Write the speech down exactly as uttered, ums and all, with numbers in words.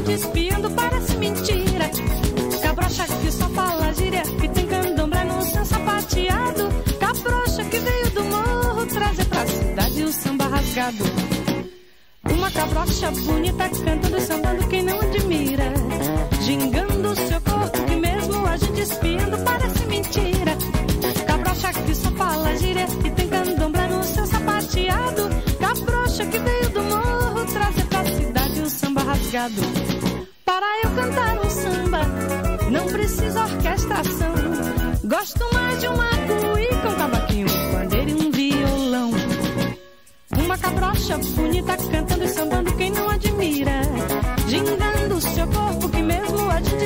gente espiando parece mentira. Cabrocha que só fala gíria, que tem candomblé no seu sapateado. Cabrocha que veio do morro trazer pra cidade o samba rasgado. Uma cabrocha bonita cantando e sambando quem não admira. Gingando o seu corpo que mesmo a gente espiando parece mentira. Cabrocha que só fala gíria, que tem candomblé no seu sapateado. Cabrocha que veio do morro trazer pra cidade o samba rasgado. Para eu cantar um samba não precisa orquestração. Gosto mais de uma cuíca, um cavaquinho, um pandeiro e um violão. Uma cabrocha bonita cantando e sambando quem não admira. Gingando o seu corpo que mesmo a gente